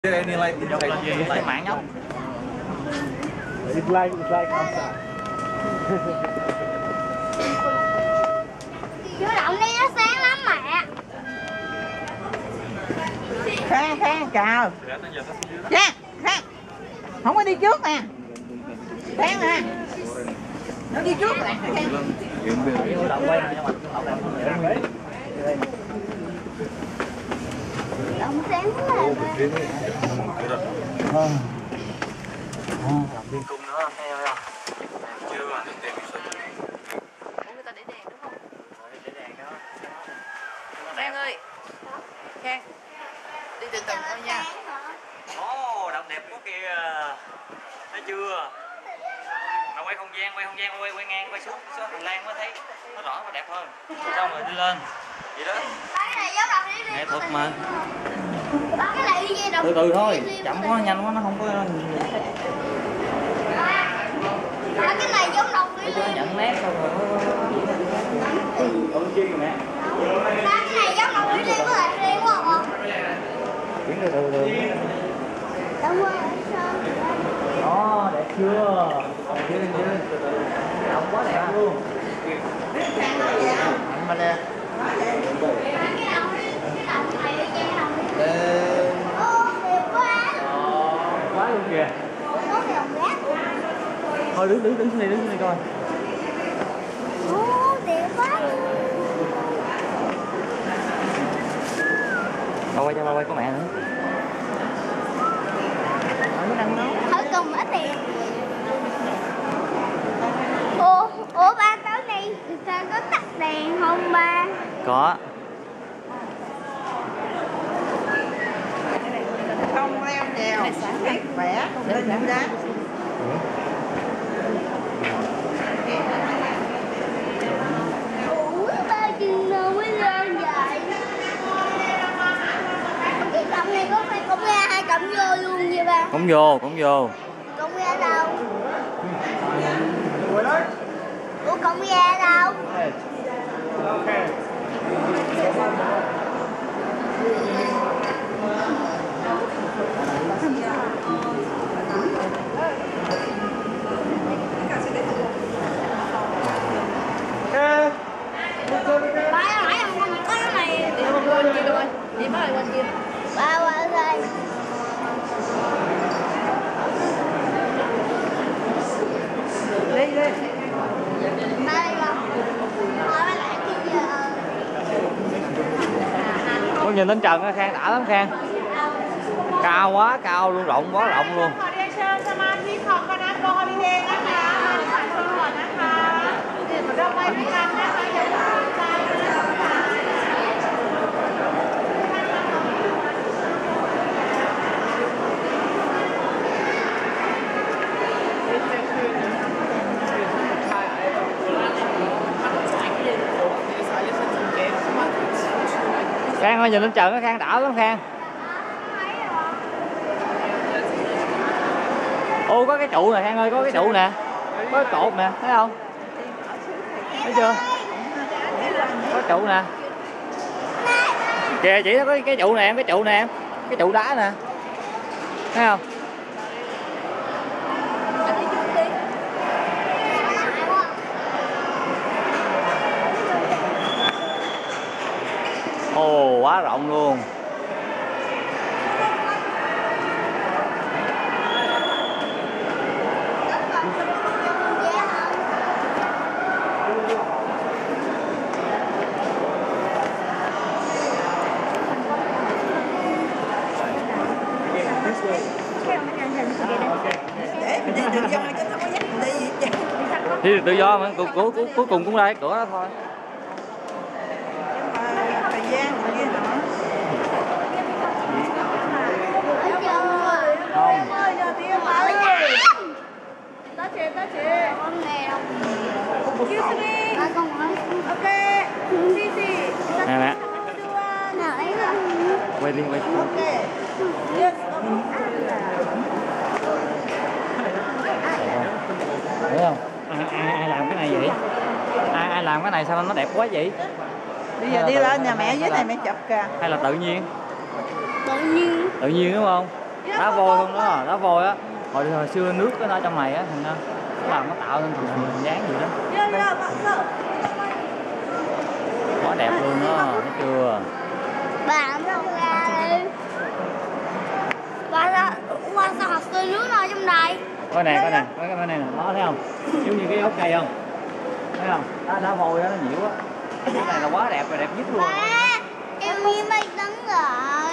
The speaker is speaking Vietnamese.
Any like Nhóc lên gì? Lấy mạng nhóc. It's like outside. Vô động đi, nó sáng lắm mẹ. Khoan chào. Khoan. Không có đi trước nè. Khoan nè. Nó đi trước nè. Vô động quay nhưng mà Động sáng quá là làm viên cung nữa thấy không? Chưa mà được tiền Người ta để đèn đúng không? Để đèn đó. Khang ơi. Khang. Đi từ từ thôi nha. Ồ, động đẹp quá kìa. Thấy chưa? Mà quay không gian, quay ngang, quay xuống hành lang mới thấy nó rõ và đẹp hơn. Xong rồi đi lên. Vậy đó. cái này giống động đi. Nghệ thuật mà. Cái này đi dây động. Từ từ thôi, chậm quá nhanh quá nó không có Cái này giống động đi. nó nhận nét xong rồi nó chi mẹ. Cái này giống động đi với lại riêng quá không? Chuyển từ từ. Đúng rồi. Đó, đẹp chưa? Đẹp chưa? Động quá đẹp luôn. Mạnh mà nè. Cái động này đi dây động. Ô, đẹp quá. Quá luôn kìa. Có cái đồng rác. Thôi đứng xuống đây coi. Ô, đẹp quá. Ba quay có mẹ nữa. Nó đang nấu. Thử cùng ít tiền. Ủa ba tới đây ta có tắt đèn không ba? Có. Không leo trèo. Biết vẽ. Lên những đá. Ủa ba chừng nào mới lên vậy? Cái cổng này có phải cổng ra hai cổng vô luôn vậy ba? Cũng vô. Cổng ra đâu? Ủa cổng ra đâu? Ba nãy không có cái này. Đi bên kia rồi. Đi bên kia. Ba qua đây. Đi. Ba đây không? Thôi ba lại bây giờ. Con nhìn lên trần á Khang, đã lắm Khang. Cao quá, cao luôn, rộng quá rộng luôn. ขอเรียนเชิญสมาชิกของคณะกรณีเองนะคะมาที่ฝ่ายตัวก่อนนะคะเราไปด้วยกันนะคะอย่าเพิ่งตามใจนะคะ Khang ơi, nhìn lên trần á Khang, đã lắm Khang. Ô, có cái trụ nè Khang ơi, có cái trụ nè. Có cái cột nè, thấy không? Thấy chưa? Có trụ nè. Kìa chỉ nó có cái trụ nè em, cái trụ đá nè. Thấy không? Ồ, quá rộng luôn. Để mình đi tự do chứ không có dắt mình đi gì hết. Đi tự do mà, cuối cùng cũng đây, cửa đó thôi. Thời gian rồi kia nữa. Không. ơi giờ đi mà ơi tới chị Con nghe đâu. excuse me Ba con nói. ok đi chị Nè nè, Nãy không. quay đi. Ok. yes Thấy không? Ai làm cái này vậy? Ai làm cái này sao nó đẹp quá vậy? Bây giờ đi lên nhà mẹ dưới này mẹ chụp kìa. Hay là tự nhiên? Tự nhiên. Tự nhiên đúng không? Đá vôi không đó, đá vôi á. Hồi xưa nước nó ở trong này á, thành ra nó làm nó tạo nên hình dáng gì đó. Quá đẹp luôn đó, thấy chưa? Bạn không ra đi. Qua sao học tươi nước nào trong này? Coi nè, cái này nè, đó thấy không? Giống như cái gốc cây không? Thấy không? Đá vôi đó nó nhiễu á. Cái này là quá đẹp rồi, đẹp nhất luôn. Ba, em nghĩ mày tấn rồi.